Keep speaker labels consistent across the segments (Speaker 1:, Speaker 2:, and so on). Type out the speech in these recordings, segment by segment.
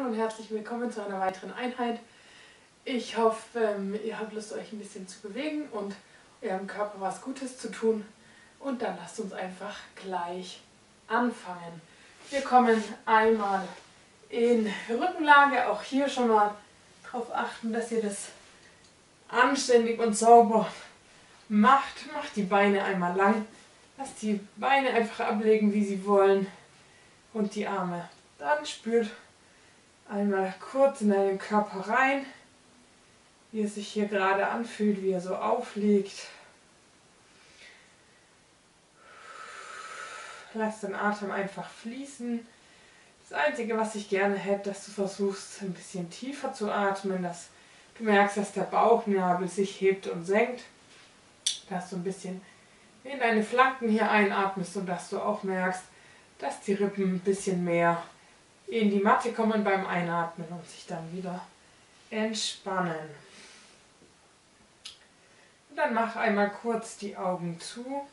Speaker 1: Hallo und herzlich willkommen zu einer weiteren Einheit. Ich hoffe, ihr habt Lust, euch ein bisschen zu bewegen und eurem Körper was Gutes zu tun. Und dann lasst uns einfach gleich anfangen. Wir kommen einmal in Rückenlage. Auch hier schon mal darauf achten, dass ihr das anständig und sauber macht. Macht die Beine einmal lang. Lasst die Beine einfach ablegen, wie sie wollen. Und die Arme. Dann spürt einmal kurz in deinen Körper rein, wie es sich hier gerade anfühlt, wie er so aufliegt. Lass den Atem einfach fließen. Das Einzige, was ich gerne hätte, dass du versuchst, ein bisschen tiefer zu atmen, dass du merkst, dass der Bauchnabel sich hebt und senkt, dass du ein bisschen in deine Flanken hier einatmest und dass du auch merkst, dass die Rippen ein bisschen mehr in die Matte kommen beim Einatmen und sich dann wieder entspannen. Und dann mach einmal kurz die Augen zu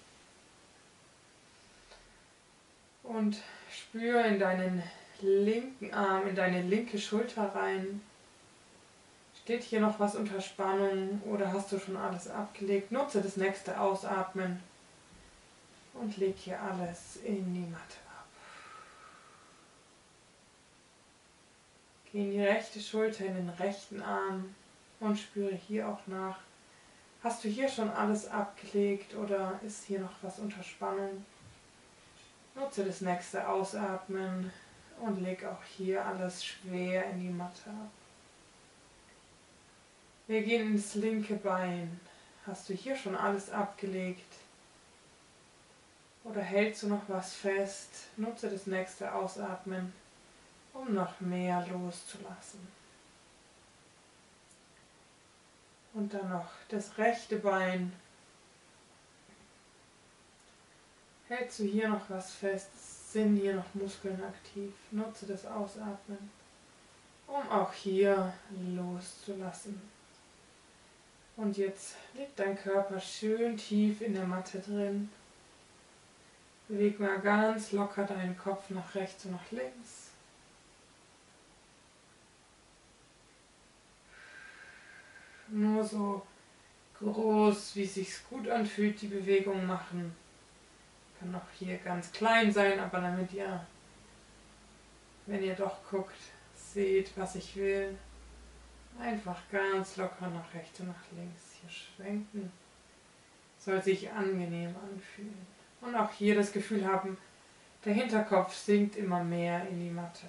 Speaker 1: und spür in deinen linken Arm, in deine linke Schulter rein. Steht hier noch was unter Spannung oder hast du schon alles abgelegt? Nutze das nächste Ausatmen und leg hier alles in die Matte ab. Geh in die rechte Schulter, in den rechten Arm und spüre hier auch nach. Hast du hier schon alles abgelegt oder ist hier noch was unter Spannung? Nutze das nächste Ausatmen und leg auch hier alles schwer in die Matte ab. Wir gehen ins linke Bein. Hast du hier schon alles abgelegt? Oder hältst du noch was fest? Nutze das nächste Ausatmen, um noch mehr loszulassen. Und dann noch das rechte Bein. Hältst du hier noch was fest? Sind hier noch Muskeln aktiv? Nutze das Ausatmen, um auch hier loszulassen. Und jetzt liegt dein Körper schön tief in der Matte drin. Beweg mal ganz locker deinen Kopf nach rechts und nach links. Nur so groß, wie es sich gut anfühlt, die Bewegung machen. Kann auch hier ganz klein sein, aber damit ihr, wenn ihr doch guckt, seht, was ich will. Einfach ganz locker nach rechts und nach links hier schwenken. Soll sich angenehm anfühlen. Und auch hier das Gefühl haben, der Hinterkopf sinkt immer mehr in die Matte.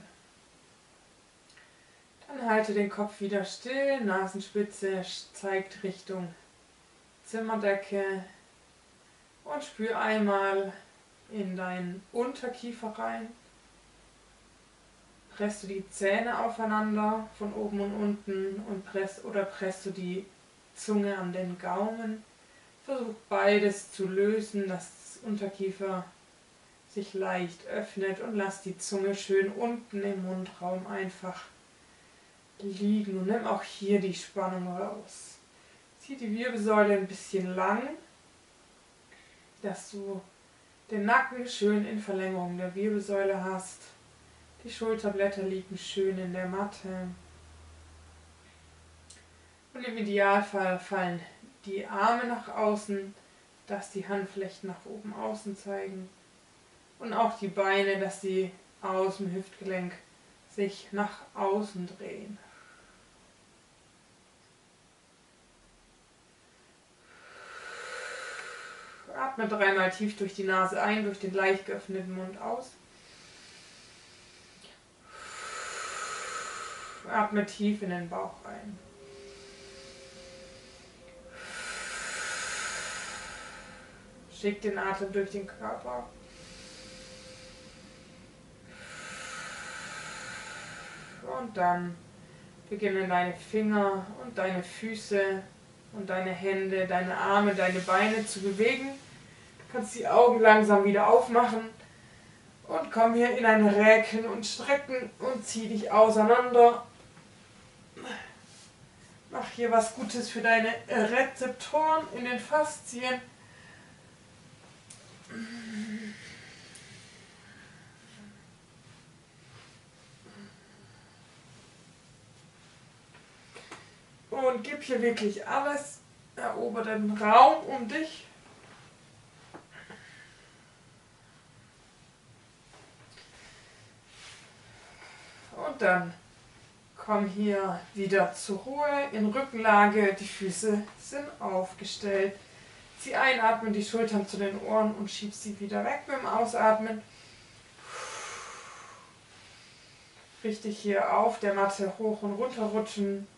Speaker 1: Dann halte den Kopf wieder still, Nasenspitze zeigt Richtung Zimmerdecke und spür einmal in deinen Unterkiefer rein. Presst du die Zähne aufeinander von oben und unten und presst du die Zunge an den Gaumen. Versuch beides zu lösen, dass das Unterkiefer sich leicht öffnet und lass die Zunge schön unten im Mundraum einfach liegen und nimm auch hier die Spannung raus. Zieh die Wirbelsäule ein bisschen lang, dass du den Nacken schön in Verlängerung der Wirbelsäule hast. Die Schulterblätter liegen schön in der Matte. Und im Idealfall fallen die Arme nach außen, dass die Handflächen nach oben außen zeigen. Und auch die Beine, dass sie aus dem Hüftgelenk sich nach außen drehen. Atme dreimal tief durch die Nase ein, durch den leicht geöffneten Mund aus. Atme tief in den Bauch ein. Schick den Atem durch den Körper. Und dann beginnen deine Finger und deine Füße und deine Hände, deine Arme, deine Beine zu bewegen. Du kannst die Augen langsam wieder aufmachen und komm hier in ein Recken und Strecken und zieh dich auseinander. Mach hier was Gutes für deine Rezeptoren in den Faszien. und gib hier wirklich alles. Erober den Raum um dich. Und dann komm hier wieder zur Ruhe in Rückenlage. Die Füße sind aufgestellt. Zieh einatmen, die Schultern zu den Ohren und schieb sie wieder weg mit dem Ausatmen. Richtig hier auf der Matte hoch und runter rutschen.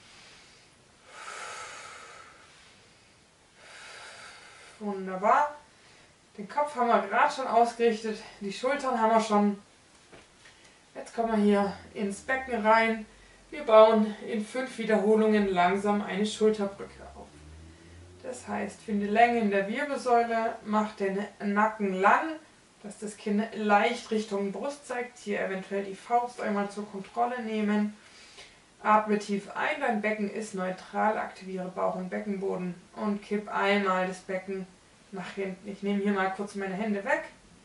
Speaker 1: Wunderbar. Den Kopf haben wir gerade schon ausgerichtet, die Schultern haben wir schon. Jetzt kommen wir hier ins Becken rein. Wir bauen in 5 Wiederholungen langsam eine Schulterbrücke auf. Das heißt, finde Länge in der Wirbelsäule, mach den Nacken lang, dass das Kinn leicht Richtung Brust zeigt. Hier eventuell die Faust einmal zur Kontrolle nehmen. Atme tief ein, dein Becken ist neutral, aktiviere Bauch- und Beckenboden und kipp einmal das Becken nach hinten. Ich nehme hier mal kurz meine Hände weg.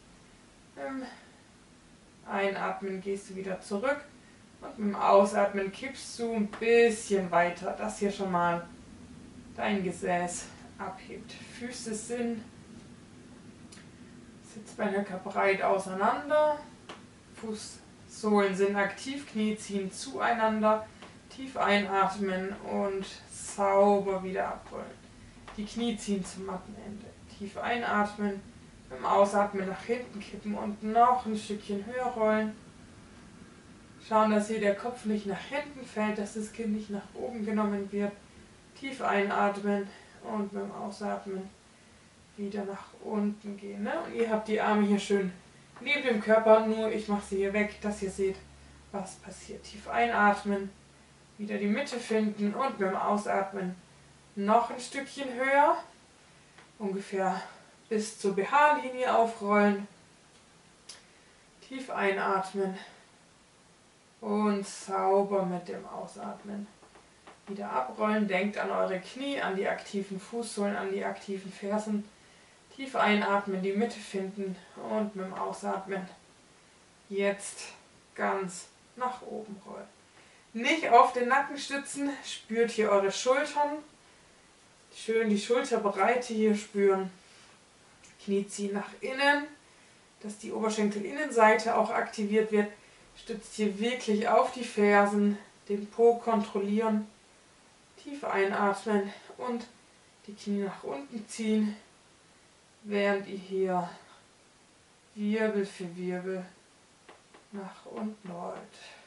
Speaker 1: Einatmen gehst du wieder zurück und mit dem Ausatmen kippst du ein bisschen weiter, dass hier schon mal dein Gesäß abhebt. Füße sind Sitzbeinhöcker breit auseinander, Fußsohlen sind aktiv, Knie ziehen zueinander. Tief einatmen und sauber wieder abrollen. Die Knie ziehen zum Mattenende. Tief einatmen, mit dem Ausatmen nach hinten kippen und noch ein Stückchen höher rollen. Schauen, dass hier der Kopf nicht nach hinten fällt, dass das Kinn nicht nach oben genommen wird. Tief einatmen und mit dem Ausatmen wieder nach unten gehen. Ne? Und ihr habt die Arme hier schön neben dem Körper, nur ich mache sie hier weg, dass ihr seht, was passiert. Tief einatmen. Wieder die Mitte finden und beim Ausatmen noch ein Stückchen höher, ungefähr bis zur BH-Linie aufrollen. Tief einatmen und sauber mit dem Ausatmen wieder abrollen. Denkt an eure Knie, an die aktiven Fußsohlen, an die aktiven Fersen. Tief einatmen, die Mitte finden und mit dem Ausatmen jetzt ganz nach oben rollen. Nicht auf den Nacken stützen, spürt hier eure Schultern. Schön die Schulterbreite hier spüren. Knie ziehen nach innen, dass die Oberschenkelinnenseite auch aktiviert wird. Stützt hier wirklich auf die Fersen, den Po kontrollieren. Tief einatmen und die Knie nach unten ziehen, während ihr hier Wirbel für Wirbel nach unten rollt.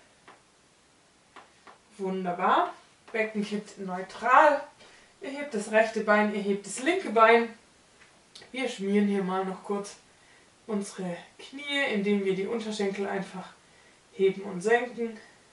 Speaker 1: Wunderbar. Becken kippt neutral. Ihr hebt das rechte Bein, ihr hebt das linke Bein. Wir schmieren hier mal noch kurz unsere Knie, indem wir die Unterschenkel einfach heben und senken.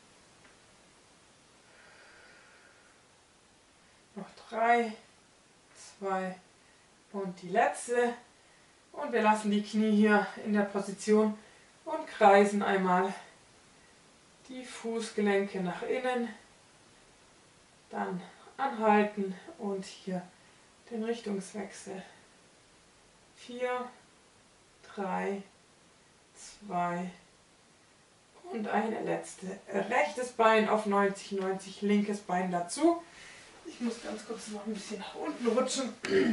Speaker 1: Noch 3, 2 und die letzte. Und wir lassen die Knie hier in der Position und kreisen einmal die Fußgelenke nach innen, dann anhalten und hier den Richtungswechsel. 4, 3, 2 und eine letzte. Rechtes Bein auf 90, 90, linkes Bein dazu. Ich muss ganz kurz noch ein bisschen nach unten rutschen.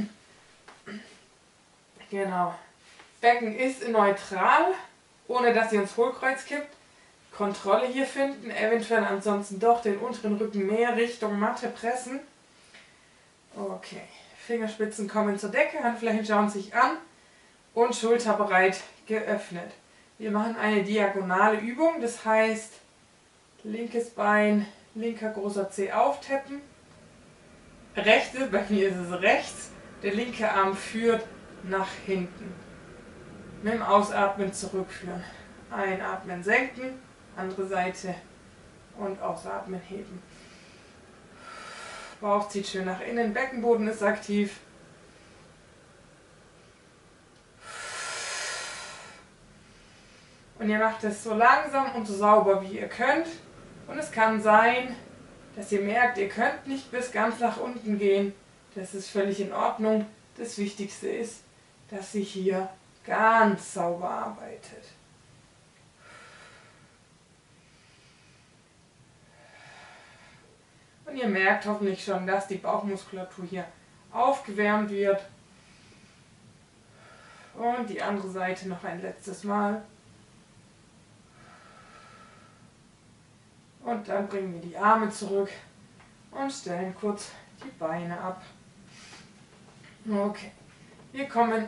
Speaker 1: Genau. Becken ist neutral, ohne dass ihr ins Hohlkreuz kippt. Kontrolle hier finden, eventuell ansonsten doch den unteren Rücken mehr Richtung Matte pressen. Okay, Fingerspitzen kommen zur Decke, Handflächen schauen sich an und Schulter breit geöffnet. Wir machen eine diagonale Übung, das heißt linkes Bein, linker großer Zeh auftappen, rechte, bei mir ist es rechts, der linke Arm führt nach hinten. Mit dem Ausatmen zurückführen. Einatmen, senken, andere Seite und ausatmen, heben. Bauch zieht schön nach innen, Beckenboden ist aktiv. Und ihr macht es so langsam und so sauber wie ihr könnt. Und es kann sein, dass ihr merkt, ihr könnt nicht bis ganz nach unten gehen. Das ist völlig in Ordnung. Das Wichtigste ist, dass ihr hier ganz sauber arbeitet. Und ihr merkt hoffentlich schon, dass die Bauchmuskulatur hier aufgewärmt wird. Und die andere Seite noch ein letztes Mal. Und dann bringen wir die Arme zurück und stellen kurz die Beine ab. Okay, wir kommen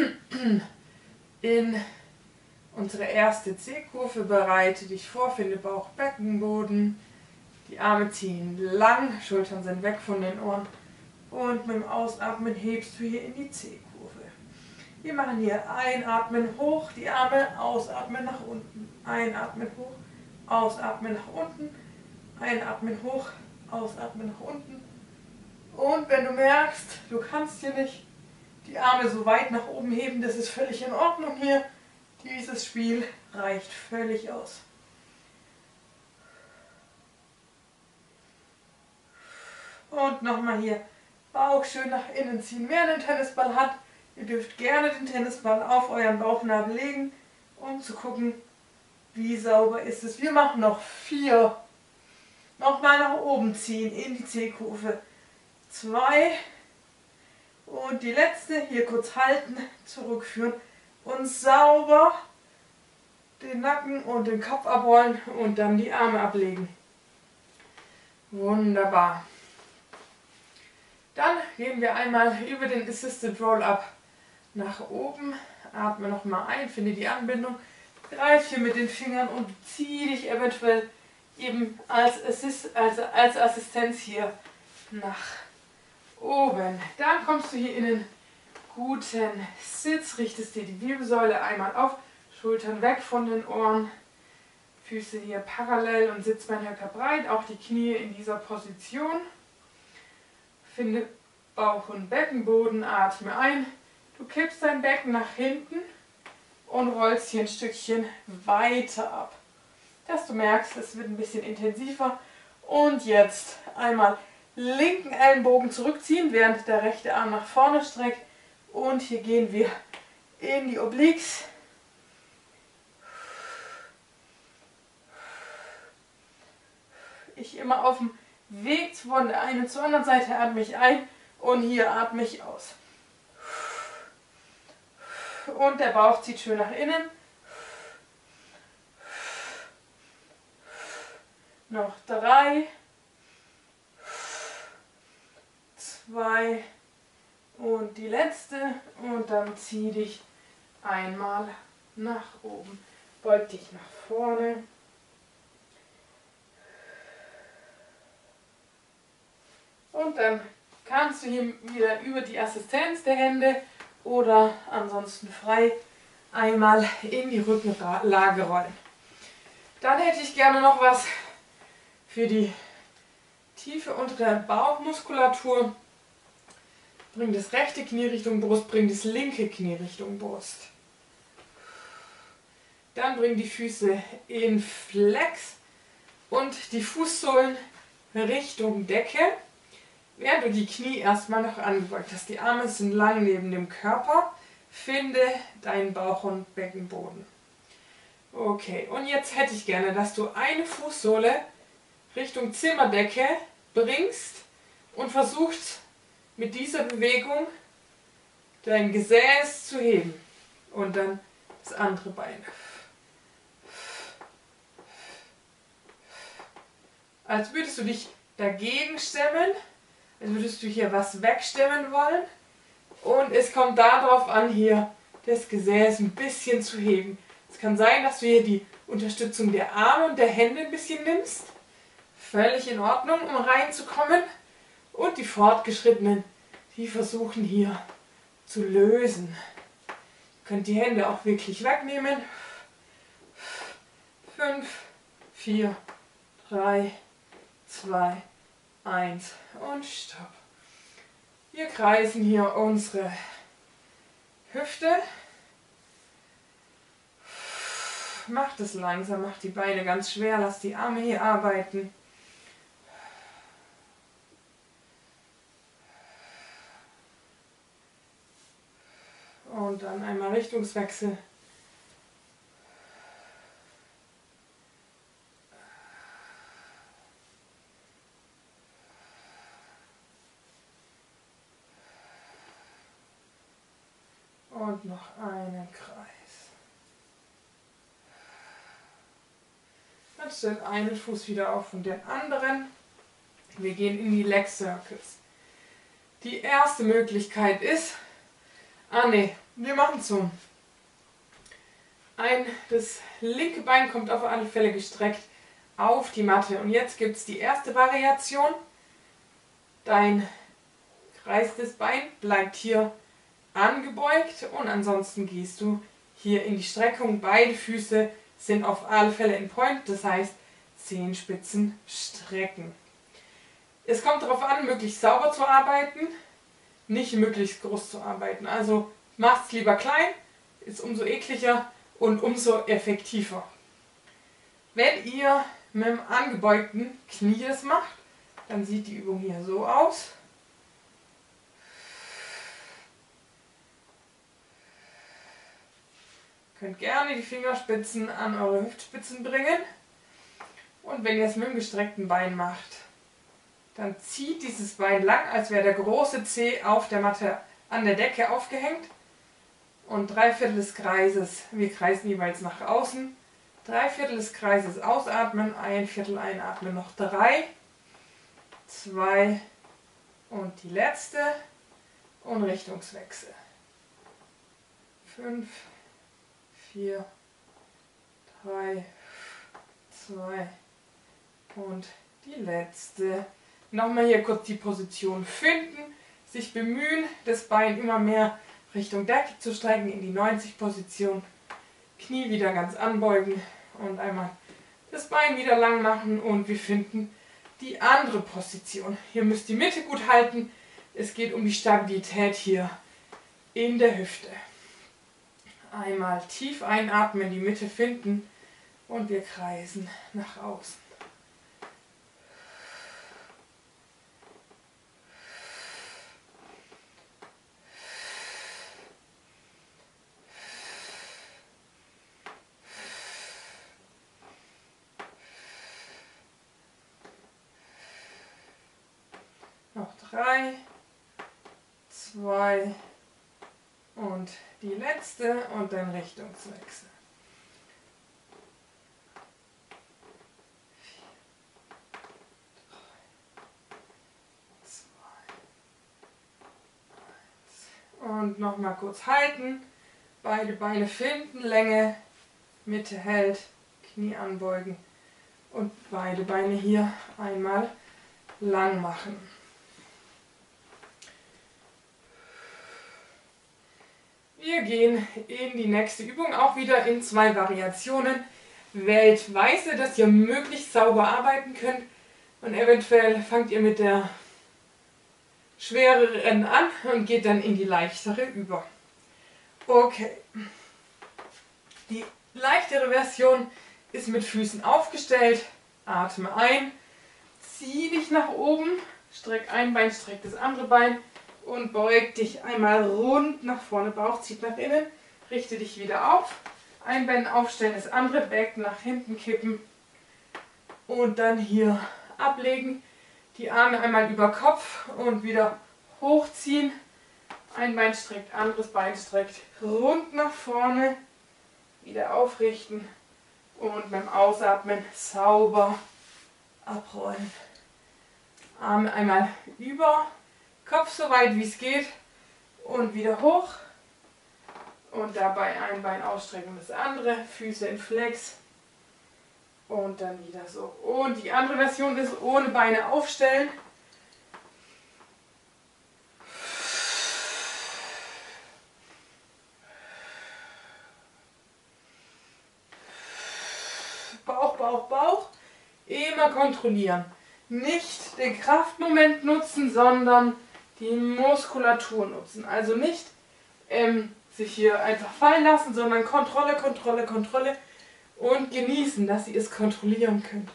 Speaker 1: in unsere erste C-Kurve. Bereite dich vor, finde Bauch, Beckenboden. Die Arme ziehen lang, Schultern sind weg von den Ohren. Und mit dem Ausatmen hebst du hier in die C-Kurve. Wir machen hier einatmen hoch, die Arme, ausatmen nach unten. Einatmen hoch, ausatmen nach unten. Einatmen hoch, ausatmen nach unten. Und wenn du merkst, du kannst hier nicht die Arme so weit nach oben heben, das ist völlig in Ordnung hier. Dieses Spiel reicht völlig aus. Und nochmal hier Bauch schön nach innen ziehen. Wer einen Tennisball hat, ihr dürft gerne den Tennisball auf euren Bauchnabel legen, um zu gucken, wie sauber ist es. Wir machen noch 4. Nochmal nach oben ziehen in die C-Kurve. 2. Und die letzte, hier kurz halten, zurückführen und sauber den Nacken und den Kopf abrollen und dann die Arme ablegen. Wunderbar. Dann gehen wir einmal über den Assisted Roll-Up nach oben. Atme nochmal ein, finde die Anbindung. Greif hier mit den Fingern und zieh dich eventuell eben als Assistenz hier nach oben. Dann kommst du hier in einen guten Sitz, richtest dir die Wirbelsäule einmal auf, Schultern weg von den Ohren, Füße hier parallel und Sitzbeinhöcker breit, auch die Knie in dieser Position. Finde Bauch- und Beckenboden, atme ein. Du kippst dein Becken nach hinten und rollst hier ein Stückchen weiter ab. Dass du merkst, es wird ein bisschen intensiver. Und jetzt einmal linken Ellenbogen zurückziehen, während der rechte Arm nach vorne streckt. Und hier gehen wir in die Obliques. Ich immer auf dem Weg von der einen zur anderen Seite atme ich ein und hier atme ich aus. Und der Bauch zieht schön nach innen. Noch 3, 2 und die letzte. Und dann zieh dich einmal nach oben. Beug dich nach vorne. Und dann kannst du hier wieder über die Assistenz der Hände oder ansonsten frei einmal in die Rückenlage rollen. Dann hätte ich gerne noch was für die tiefe untere Bauchmuskulatur. Bring das rechte Knie Richtung Brust, bring das linke Knie Richtung Brust. Dann bring die Füße in Flex und die Fußsohlen Richtung Decke. Während du die Knie erstmal noch angebeugt hast, die Arme sind lang neben dem Körper, finde deinen Bauch- und Beckenboden. Okay, und jetzt hätte ich gerne, dass du eine Fußsohle Richtung Zimmerdecke bringst und versuchst mit dieser Bewegung dein Gesäß zu heben. Und dann das andere Bein. Als würdest du dich dagegen stemmen. Als würdest du hier was wegstemmen wollen. Und es kommt darauf an, hier das Gesäß ein bisschen zu heben. Es kann sein, dass du hier die Unterstützung der Arme und der Hände ein bisschen nimmst. Völlig in Ordnung, um reinzukommen. Und die Fortgeschrittenen, die versuchen hier zu lösen. Ihr könnt die Hände auch wirklich wegnehmen. 5, 4, 3, 2, 1 und Stopp. Wir kreisen hier unsere Hüfte. Macht es langsam, macht die Beine ganz schwer, lasst die Arme hier arbeiten. Und dann einmal Richtungswechsel. Dann stellt einen Fuß wieder auf und den anderen. Wir gehen in die Leg Circles. Die erste Möglichkeit ist, wir machen so. Das linke Bein kommt auf alle Fälle gestreckt auf die Matte. Und jetzt gibt es die erste Variation. Dein kreistes Bein bleibt hier angebeugt und ansonsten gehst du hier in die Streckung. Beide Füße sind auf alle Fälle in Point, das heißt Zehenspitzen strecken. Es kommt darauf an, möglichst sauber zu arbeiten, nicht möglichst groß zu arbeiten. Also macht es lieber klein, ist umso ekliger und umso effektiver. Wenn ihr mit dem angebeugten Knie das macht, dann sieht die Übung hier so aus. Ihr könnt gerne die Fingerspitzen an eure Hüftspitzen bringen. Und wenn ihr es mit dem gestreckten Bein macht, dann zieht dieses Bein lang, als wäre der große Zeh auf der Matte an der Decke aufgehängt. Und 3/4 des Kreises, wir kreisen jeweils nach außen. 3/4 des Kreises ausatmen, 1/4 einatmen, noch 3, 2 und die letzte und Richtungswechsel. 5, 4, 3, 2 und die letzte. Nochmal hier kurz die Position finden, sich bemühen, das Bein immer mehr Richtung Decke zu strecken in die 90-Position. Knie wieder ganz anbeugen und einmal das Bein wieder lang machen und wir finden die andere Position. Hier müsst ihr die Mitte gut halten. Es geht um die Stabilität hier in der Hüfte. Einmal tief einatmen, die Mitte finden und wir kreisen nach außen. Noch 3, 2 und die letzte und dann Richtungswechsel. 4, 3, 2, 1. Und nochmal kurz halten. Beide Beine finden, Länge, Mitte hält, Knie anbeugen und beide Beine hier einmal lang machen. Wir gehen in die nächste Übung, auch wieder in 2 Variationen. Wählt weise, dass ihr möglichst sauber arbeiten könnt und eventuell fangt ihr mit der schwereren an und geht dann in die leichtere über. Okay, die leichtere Version ist mit Füßen aufgestellt. Atme ein, zieh dich nach oben, streck ein Bein, streck das andere Bein. Und beug dich einmal rund nach vorne, Bauch zieht nach innen, richte dich wieder auf. Ein Bein aufstellen, das andere Becken nach hinten kippen und dann hier ablegen. Die Arme einmal über Kopf und wieder hochziehen. Ein Bein streckt, anderes Bein streckt, rund nach vorne, wieder aufrichten und beim Ausatmen sauber abrollen. Arme einmal über Kopf so weit wie es geht und wieder hoch und dabei ein Bein ausstrecken, das andere, Füße in Flex und dann wieder so. Und die andere Version ist ohne Beine aufstellen. Bauch, Bauch, Bauch, immer kontrollieren. Nicht den Kraftmoment nutzen, sondern die Muskulatur nutzen. Also nicht sich hier einfach fallen lassen, sondern Kontrolle, Kontrolle, Kontrolle und genießen, dass ihr es kontrollieren könnt.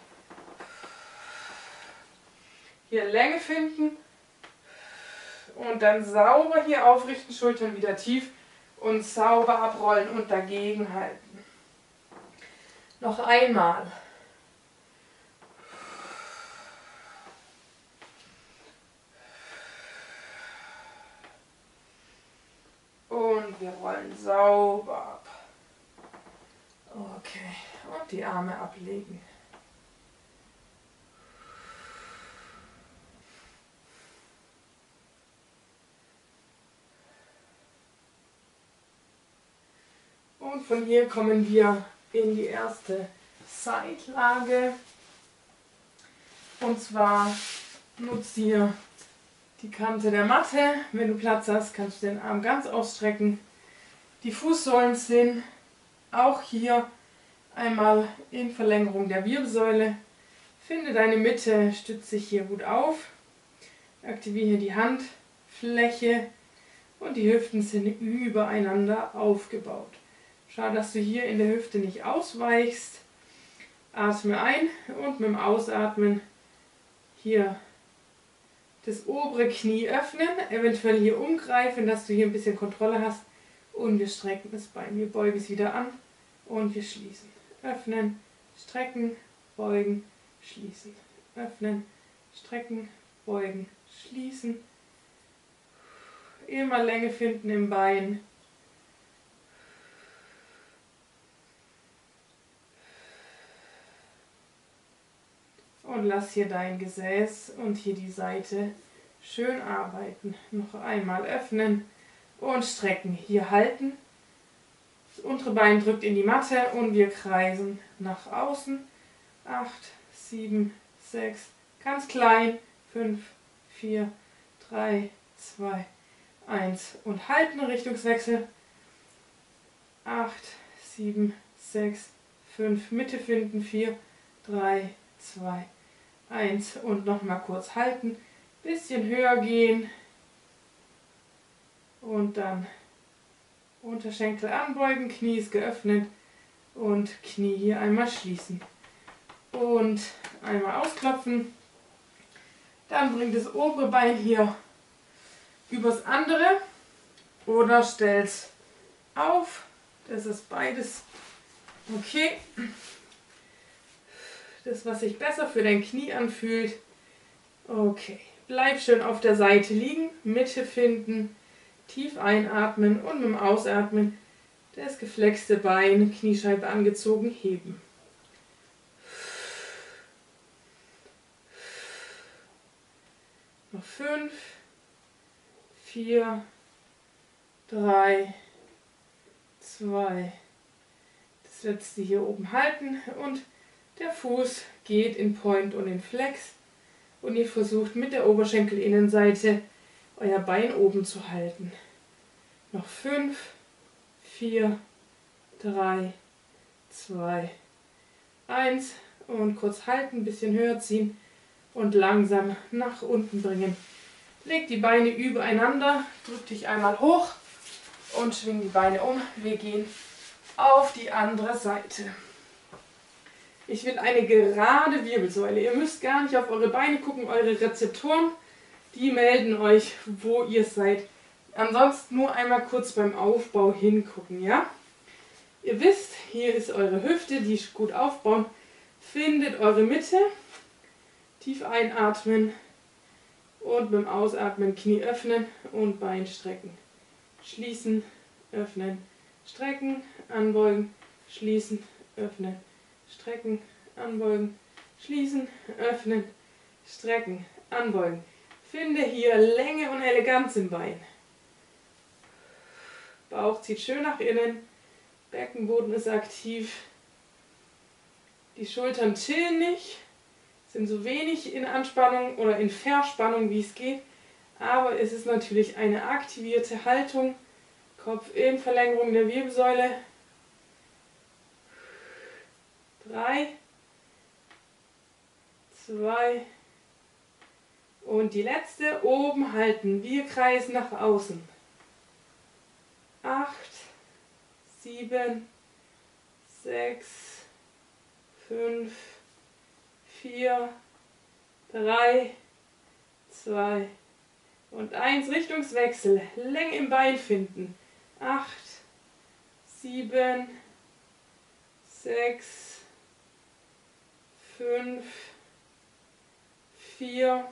Speaker 1: Hier Länge finden und dann sauber hier aufrichten, Schultern wieder tief und sauber abrollen und dagegen halten. Noch einmal. Und wir rollen sauber ab. Okay, und die Arme ablegen. Und von hier kommen wir in die erste Seitlage. Und zwar nutzt hier die Kante der Matte. Wenn du Platz hast, kannst du den Arm ganz ausstrecken. Die Fußsohlen sind auch hier einmal in Verlängerung der Wirbelsäule. Finde deine Mitte, stütze dich hier gut auf. Aktiviere hier die Handfläche und die Hüften sind übereinander aufgebaut. Schau, dass du hier in der Hüfte nicht ausweichst. Atme ein und mit dem Ausatmen hier das obere Knie öffnen, eventuell hier umgreifen, dass du hier ein bisschen Kontrolle hast. Und wir strecken das Bein. Wir beugen es wieder an und wir schließen. Öffnen, strecken, beugen, schließen. Öffnen, strecken, beugen, schließen. Immer Länge finden im Bein. Und lass hier dein Gesäß und hier die Seite schön arbeiten. Noch einmal öffnen und strecken. Hier halten. Das untere Bein drückt in die Matte und wir kreisen nach außen. 8, 7, 6, ganz klein. 5, 4, 3, 2, 1 und halten. Richtungswechsel. 8, 7, 6, 5, Mitte finden. 4, 3, 2, 1 und nochmal kurz halten. Bisschen höher gehen. Und dann Unterschenkel anbeugen, Knie ist geöffnet und Knie hier einmal schließen. Und einmal ausklopfen. Dann bring das obere Bein hier übers andere oder stell's auf. Das ist beides okay. Das, was sich besser für dein Knie anfühlt. Okay, bleib schön auf der Seite liegen, Mitte finden. Tief einatmen und mit dem Ausatmen das geflexte Bein, Kniescheibe angezogen, heben. Noch 5, 4, 3, 2. Das letzte hier oben halten und der Fuß geht in Point und in Flex. Und ihr versucht mit der Oberschenkelinnenseite euer Bein oben zu halten. Noch 5, 4, 3, 2, 1 und kurz halten, ein bisschen höher ziehen und langsam nach unten bringen. Leg die Beine übereinander, drück dich einmal hoch und schwing die Beine um. Wir gehen auf die andere Seite. Ich will eine gerade Wirbelsäule. Ihr müsst gar nicht auf eure Beine gucken, eure Rezeptoren. Die melden euch, wo ihr seid. Ansonsten nur einmal kurz beim Aufbau hingucken, ja? Ihr wisst, hier ist eure Hüfte, die gut aufbauen. Findet eure Mitte. Tief einatmen und beim Ausatmen Knie öffnen und Bein strecken. Schließen, öffnen, strecken, anbeugen, schließen, öffnen, strecken, anbeugen, schließen, öffnen, strecken, anbeugen. Finde hier Länge und Eleganz im Bein. Bauch zieht schön nach innen, Beckenboden ist aktiv. Die Schultern chillen nicht, sind so wenig in Anspannung oder in Verspannung, wie es geht. Aber es ist natürlich eine aktivierte Haltung. Kopf in Verlängerung der Wirbelsäule. 3, 2 und die letzte. Oben halten. Wir kreisen nach außen. 8, 7, 6, 5, 4, 3, 2 und 1. Richtungswechsel. Länge im Bein finden. 8, 7, 6, 5, 4,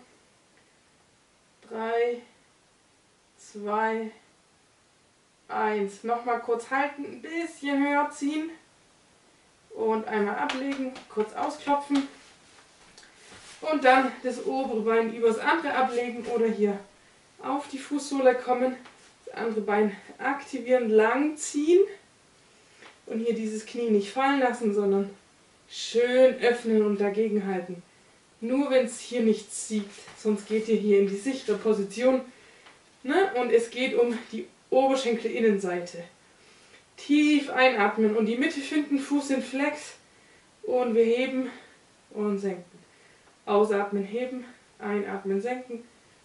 Speaker 1: 3, 2, 1. Nochmal kurz halten, ein bisschen höher ziehen und einmal ablegen, kurz ausklopfen und dann das obere Bein übers andere ablegen oder hier auf die Fußsohle kommen, das andere Bein aktivieren, lang ziehen Und hier dieses Knie nicht fallen lassen, sondern schön öffnen und dagegen halten. Nur wenn es hier nicht zieht, sonst geht ihr hier in die sichere Position. Ne? Und es geht um die Oberschenkelinnenseite. Tief einatmen und die Mitte finden, Fuß in Flex. Und wir heben und senken. Ausatmen, heben, einatmen, senken.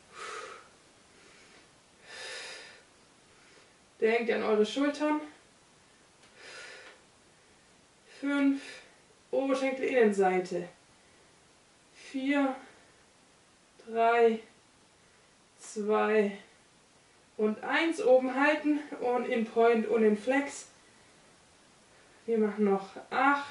Speaker 1: Denkt an eure Schultern. 5, Oberschenkelinnenseite. 4, 3, 2 und 1. Oben halten und in Point und in Flex. Wir machen noch 8,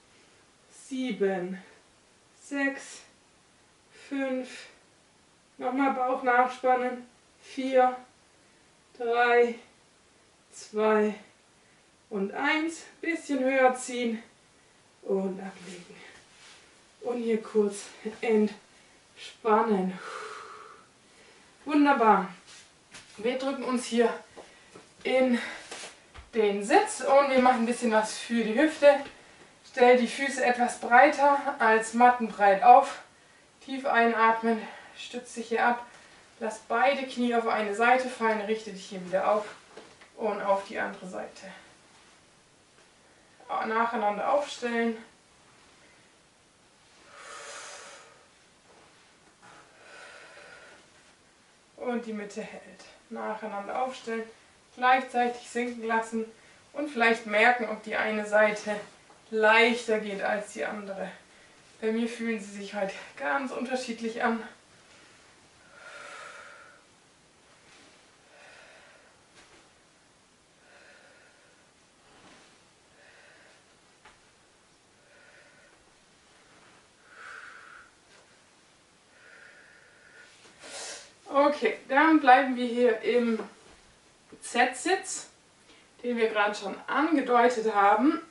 Speaker 1: 7, 6, 5. Nochmal Bauch nachspannen. 4, 3, 2 und 1. Bisschen höher ziehen und ablegen. Und hier kurz entspannen. Wunderbar. Wir drücken uns hier in den Sitz und wir machen ein bisschen was für die Hüfte. Stell die Füße etwas breiter als mattenbreit auf. Tief einatmen, stütz dich hier ab. Lass beide Knie auf eine Seite fallen, richte dich hier wieder auf und auf die andere Seite. Nacheinander aufstellen. Und die Mitte hält. Nacheinander aufstellen, gleichzeitig sinken lassen und vielleicht merken, ob die eine Seite leichter geht als die andere. Bei mir fühlen sie sich halt ganz unterschiedlich an. Okay, dann bleiben wir hier im Z-Sitz, den wir gerade schon angedeutet haben.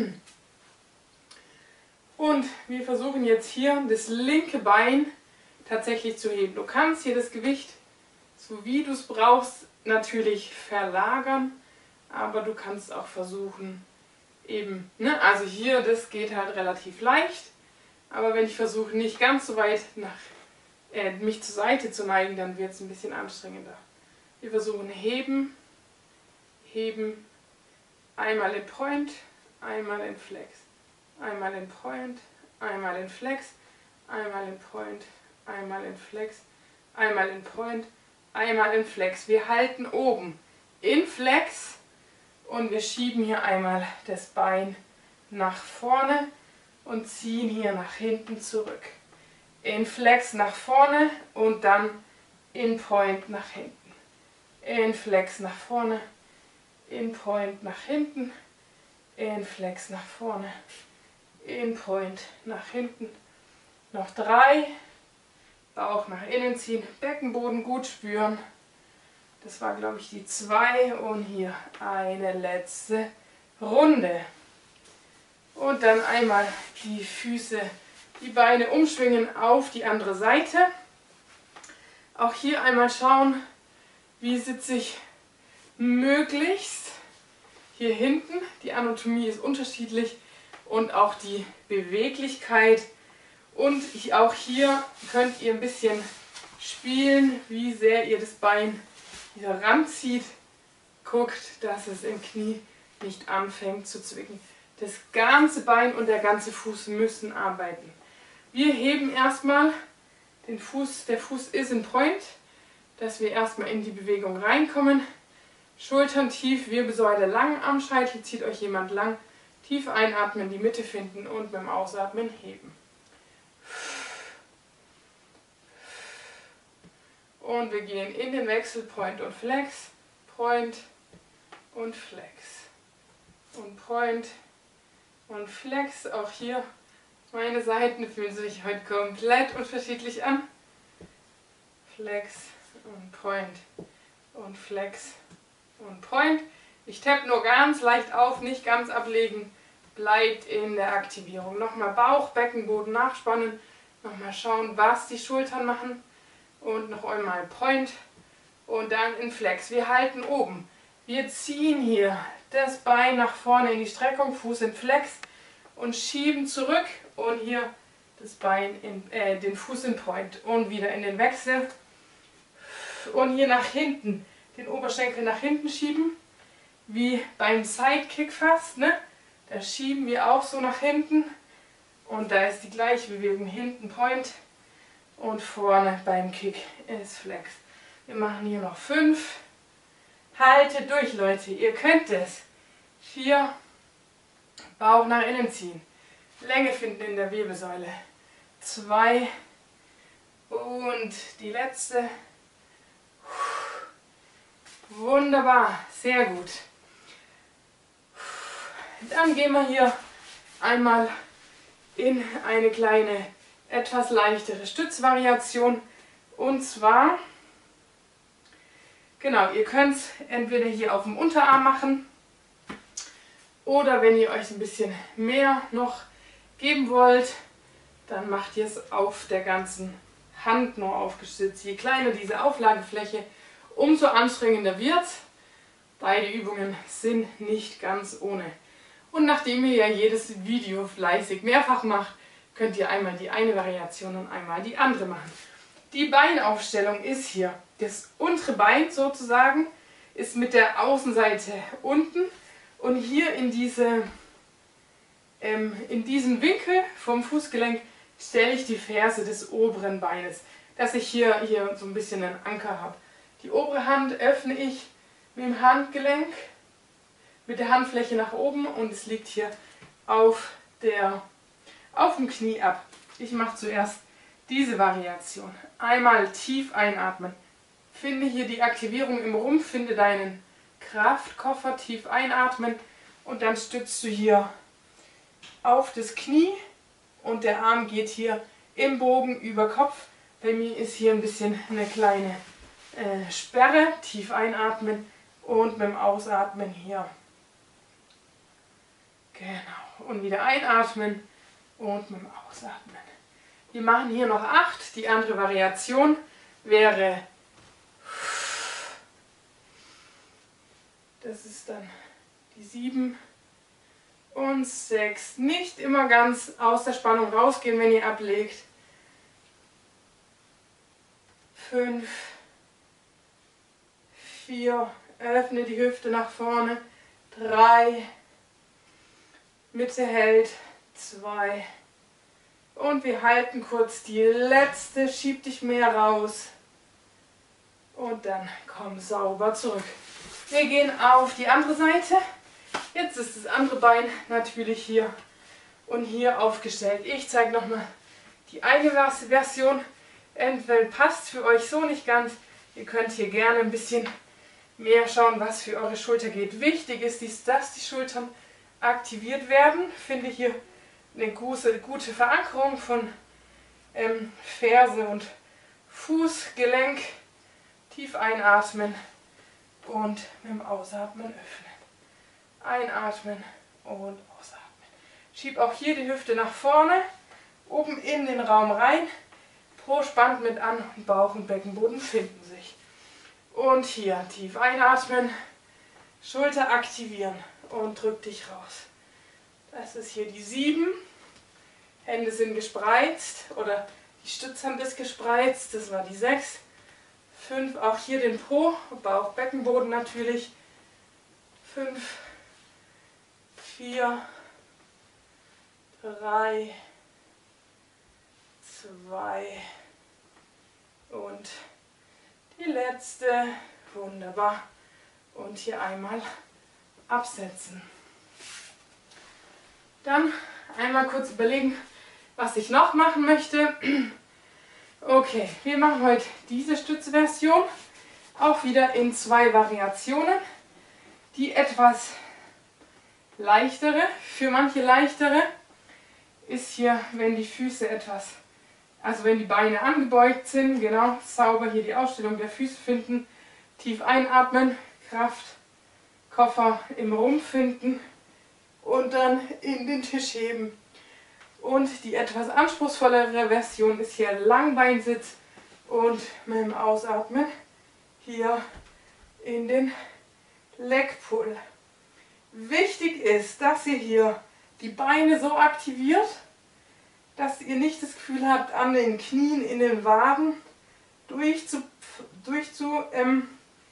Speaker 1: Und wir versuchen jetzt hier das linke Bein tatsächlich zu heben. Du kannst hier das Gewicht, so wie du es brauchst, natürlich verlagern, aber du kannst auch versuchen, eben, ne, also hier, das geht halt relativ leicht, aber wenn ich versuche, nicht ganz so weit mich zur Seite zu neigen, dann wird es ein bisschen anstrengender. Wir versuchen heben, heben, einmal in Point, einmal in Flex, einmal in Point, einmal in Flex, einmal in Point, einmal in Flex, einmal in Point, einmal in Flex. Wir halten oben in Flex und wir schieben hier einmal das Bein nach vorne und ziehen hier nach hinten zurück. In Flex nach vorne und dann in Point nach hinten. In Flex nach vorne, in Point nach hinten, in Flex nach vorne, in Point nach hinten. Noch 3, Bauch nach innen ziehen, Beckenboden gut spüren. Das war, glaube ich, die 2 und hier eine letzte Runde. Und dann einmal die Füße, die Beine umschwingen auf die andere Seite. Auch hier einmal schauen, wie sitze ich möglichst hier hinten. Die Anatomie ist unterschiedlich und auch die Beweglichkeit. Und auch hier könnt ihr ein bisschen spielen, wie sehr ihr das Bein hier ranzieht. Guckt, dass es im Knie nicht anfängt zu zwicken. Das ganze Bein und der ganze Fuß müssen arbeiten. Wir heben erstmal den Fuß, der Fuß ist in Point, dass wir erstmal in die Bewegung reinkommen. Schultern tief, Wirbelsäule lang am Scheitel, zieht euch jemand lang. Tief einatmen, die Mitte finden und beim Ausatmen heben. Und wir gehen in den Wechsel Point und Flex, Point und Flex und Point und Flex. Auch hier meine Seiten fühlen sich heute komplett unterschiedlich an. Flex und Point und Flex und Point. Ich tappe nur ganz leicht auf, nicht ganz ablegen. Bleibt in der Aktivierung. Nochmal Bauch, Beckenboden nachspannen. Nochmal schauen, was die Schultern machen. Und noch einmal Point. Und dann in Flex. Wir halten oben. Wir ziehen hier das Bein nach vorne in die Streckung, Fuß in Flex und schieben zurück und hier das Bein den Fuß in Point und wieder in den Wechsel und hier nach hinten, den Oberschenkel nach hinten schieben, wie beim Sidekick fast, ne? Da schieben wir auch so nach hinten und da ist die gleiche Bewegung, hinten Point und vorne beim Kick ist Flex. Wir machen hier noch 5. Haltet durch, Leute, ihr könnt es. 4, Bauch nach innen ziehen, Länge finden in der Wirbelsäule. 2 und die letzte. Wunderbar, sehr gut. Dann gehen wir hier einmal in eine kleine, etwas leichtere Stützvariation. Und zwar, genau, ihr könnt es entweder hier auf dem Unterarm machen oder wenn ihr euch ein bisschen mehr noch geben wollt, dann macht ihr es auf der ganzen Hand nur aufgestützt. Je kleiner diese Auflagefläche, umso anstrengender wird es. Beide Übungen sind nicht ganz ohne. Und nachdem ihr ja jedes Video fleißig mehrfach macht, könnt ihr einmal die eine Variation und einmal die andere machen. Die Beinaufstellung ist hier. Das untere Bein sozusagen ist mit der Außenseite unten und hier in diesem Winkel vom Fußgelenk stelle ich die Ferse des oberen Beines, dass ich hier so ein bisschen einen Anker habe. Die obere Hand öffne ich mit dem Handgelenk, mit der Handfläche nach oben und es liegt hier auf dem Knie ab. Ich mache zuerst diese Variation. Einmal tief einatmen. Finde hier die Aktivierung im Rumpf, finde deinen Kraftkoffer, tief einatmen und dann stützt du hier auf das Knie und der Arm geht hier im Bogen über Kopf. Bei mir ist hier ein bisschen eine kleine Sperre. Tief einatmen und mit dem Ausatmen hier. Genau. Und wieder einatmen und mit dem Ausatmen. Wir machen hier noch 8. Die andere Variation wäre, das ist dann die 7 und 6. Nicht immer ganz aus der Spannung rausgehen, wenn ihr ablegt. 5, 4, öffne die Hüfte nach vorne. 3, Mitte hält. 2 und wir halten kurz die letzte, schieb dich mehr raus und dann komm sauber zurück. Wir gehen auf die andere Seite. Jetzt ist das andere Bein natürlich hier und hier aufgestellt. Ich zeige nochmal die eine Version. Entweder passt für euch so nicht ganz. Ihr könnt hier gerne ein bisschen mehr schauen, was für eure Schulter geht. Wichtig ist, dass die Schultern aktiviert werden. Finde hier eine gute Verankerung von Ferse und Fußgelenk. Tief einatmen und mit dem Ausatmen öffnen. Einatmen und ausatmen. Schieb auch hier die Hüfte nach vorne, oben in den Raum rein. Po spannt mit an und Bauch und Beckenboden finden sich. Und hier tief einatmen, Schulter aktivieren und drück dich raus. Das ist hier die 7. Hände sind gespreizt oder die Stützhand ist gespreizt. Das war die 6. 5, auch hier den Po, Bauch, Beckenboden natürlich. 5, 4, 3, 2 und die letzte. Wunderbar. Und hier einmal absetzen. Dann einmal kurz überlegen, was ich noch machen möchte. Okay, wir machen heute diese Stützversion, auch wieder in 2 Variationen. Die etwas leichtere, für manche leichtere, ist hier, wenn die Füße wenn die Beine angebeugt sind, genau, sauber hier die Ausstellung der Füße finden, tief einatmen, Kraft, Koffer im Rumpf finden und dann in den Tisch heben. Und die etwas anspruchsvollere Version ist hier Langbeinsitz und mit dem Ausatmen hier in den Leg Pull. Wichtig ist, dass ihr hier die Beine so aktiviert, dass ihr nicht das Gefühl habt, an den Knien, in den Waden durchzubrechen.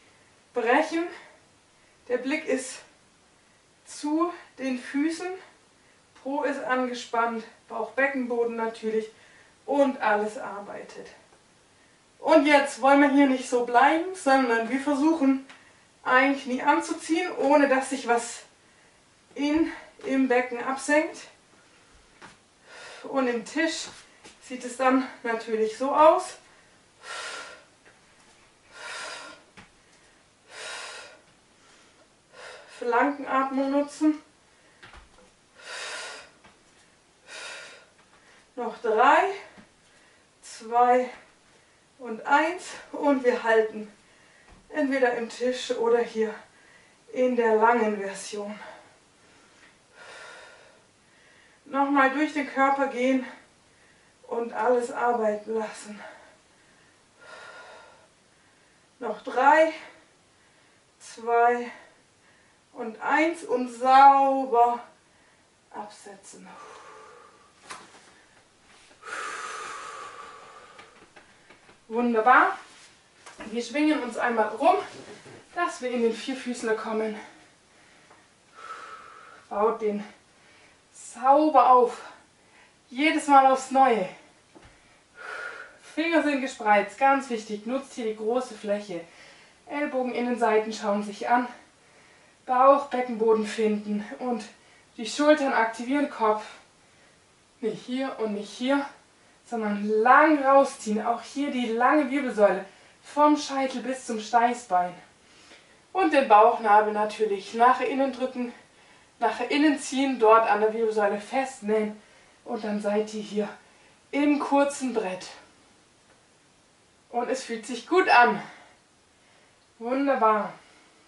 Speaker 1: Der Blick ist zu den Füßen, Po ist angespannt, Bauch, Beckenboden natürlich und alles arbeitet. Und jetzt wollen wir hier nicht so bleiben, sondern wir versuchen ein Knie anzuziehen, ohne dass sich was im Becken absenkt. Und im Tisch sieht es dann natürlich so aus. Flankenatmung nutzen. Noch 3, 2 und 1 und wir halten entweder im Tisch oder hier in der langen Version. Nochmal durch den Körper gehen und alles arbeiten lassen. Noch 3, 2 und 1 und sauber absetzen. Wunderbar. Wir schwingen uns einmal rum, dass wir in den Vierfüßler kommen. Baut den sauber auf. Jedes Mal aufs Neue. Finger sind gespreizt, ganz wichtig. Nutzt hier die große Fläche. Ellbogen, Innenseiten schauen sich an. Bauch, Beckenboden finden und die Schultern aktivieren, Kopf. Nicht hier und nicht hier, sondern lang rausziehen. Auch hier die lange Wirbelsäule vom Scheitel bis zum Steißbein. Und den Bauchnabel natürlich nach innen drücken, nach innen ziehen, dort an der Wirbelsäule festnähen und dann seid ihr hier im kurzen Brett. Und es fühlt sich gut an. Wunderbar.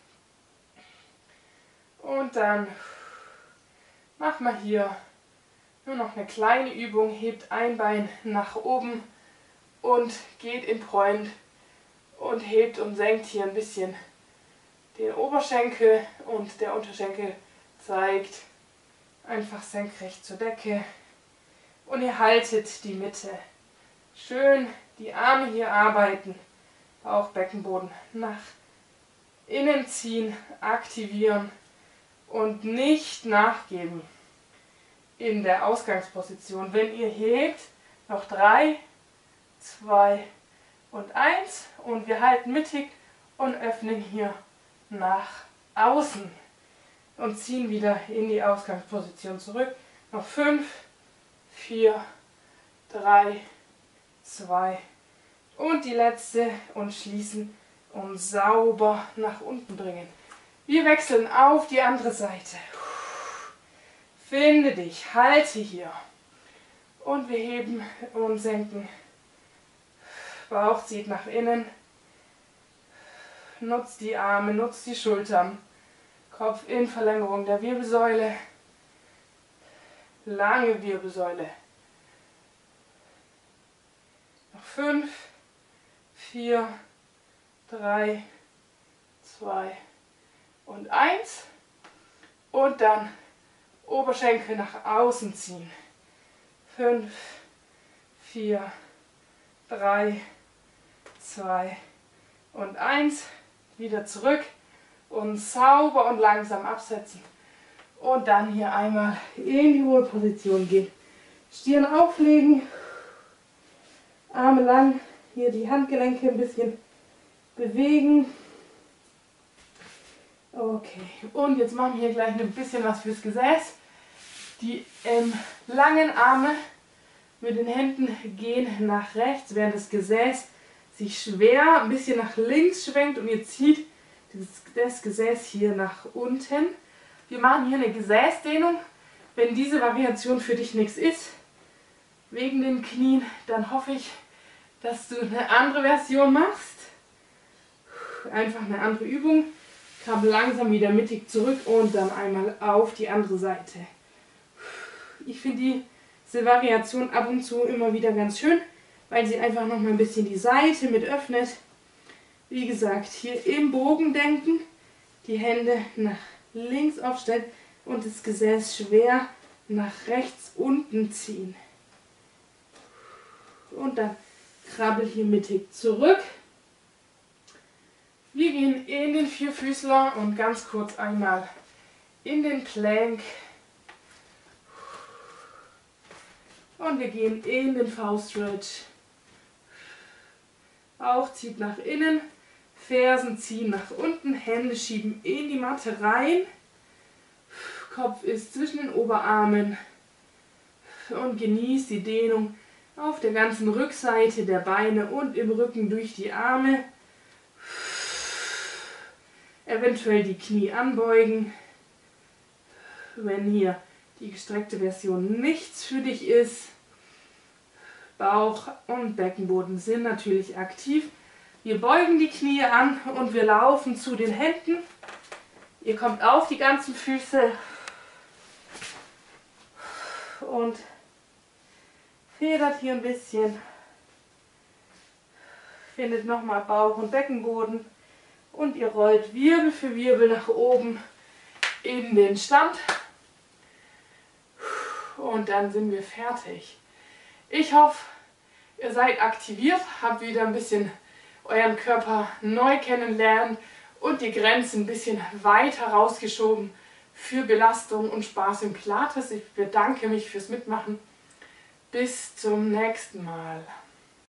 Speaker 1: Und dann machen wir hier nur noch eine kleine Übung. Hebt ein Bein nach oben und geht in Point und hebt und senkt hier ein bisschen den Oberschenkel und der Unterschenkel zeigt einfach senkrecht zur Decke. Und ihr haltet die Mitte. Schön die Arme hier arbeiten. Bauch, Beckenboden nach innen ziehen, aktivieren. Und nicht nachgeben in der Ausgangsposition. Wenn ihr hebt, noch 3, 2 und 1 und wir halten mittig und öffnen hier nach außen und ziehen wieder in die Ausgangsposition zurück. Noch 5, 4, 3, 2 und die letzte und schließen und sauber nach unten bringen. Wir wechseln auf die andere Seite. Finde dich, halte hier. Und wir heben und senken. Bauch zieht nach innen. Nutzt die Arme, nutzt die Schultern. Kopf in Verlängerung der Wirbelsäule. Lange Wirbelsäule. Noch 5, 4, 3, 2 und 1 und dann Oberschenkel nach außen ziehen. 5, 4, 3, 2 und 1. Wieder zurück und sauber und langsam absetzen. Und dann hier einmal in die Ruheposition gehen. Stirn auflegen, Arme lang, hier die Handgelenke ein bisschen bewegen. Okay, und jetzt machen wir hier gleich ein bisschen was fürs Gesäß. Die langen Arme mit den Händen gehen nach rechts, während das Gesäß sich schwer ein bisschen nach links schwenkt und ihr zieht das Gesäß hier nach unten. Wir machen hier eine Gesäßdehnung. Wenn diese Variation für dich nichts ist, wegen den Knien, dann hoffe ich, dass du eine andere Version machst. Einfach eine andere Übung. Kam langsam wieder mittig zurück und dann einmal auf die andere Seite. Ich finde diese Variation ab und zu immer wieder ganz schön, weil sie einfach noch mal ein bisschen die Seite mit öffnet. Wie gesagt, hier im Bogen denken, die Hände nach
Speaker 2: links aufstellen und das Gesäß schwer nach rechts unten ziehen. Und dann krabbel hier mittig zurück. Wir gehen in den Vierfüßler und ganz kurz einmal in den Plank. Und wir gehen in den V-Stretch. Auch zieht nach innen, Fersen ziehen nach unten, Hände schieben in die Matte rein. Kopf ist zwischen den Oberarmen und genießt die Dehnung auf der ganzen Rückseite der Beine und im Rücken durch die Arme. Eventuell die Knie anbeugen. Wenn hier die gestreckte Version nichts für dich ist. Bauch und Beckenboden sind natürlich aktiv. Wir beugen die Knie an und wir laufen zu den Händen. Ihr kommt auf die ganzen Füße und federt hier ein bisschen. Findet nochmal Bauch und Beckenboden und ihr rollt Wirbel für Wirbel nach oben in den Stand. Und dann sind wir fertig. Ich hoffe, ihr seid aktiviert, habt wieder ein bisschen euren Körper neu kennenlernen und die Grenzen ein bisschen weiter rausgeschoben für Belastung und Spaß im Pilates. Ich bedanke mich fürs Mitmachen. Bis zum nächsten Mal.